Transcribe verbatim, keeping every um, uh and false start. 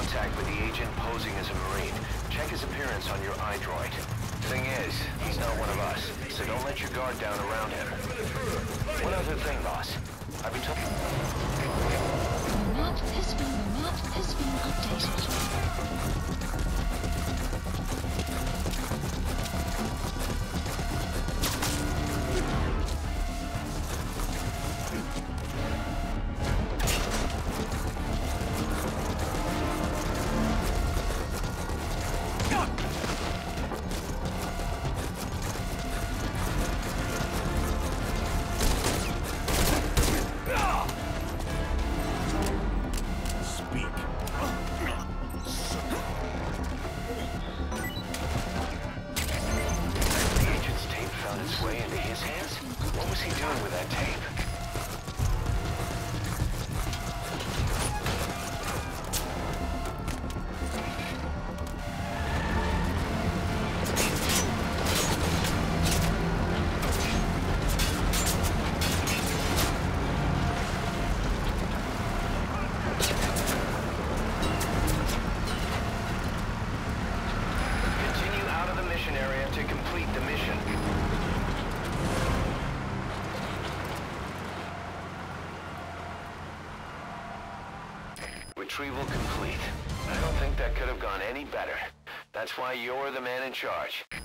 contact with the agent posing as a Marine. Check his appearance on your iDroid. Thing is, he's not one of us, so don't let your guard down around him. One other thing, boss. I've been told... Your map has been, your map has been updated. Retrieval complete. I don't think that could have gone any better. That's why you're the man in charge.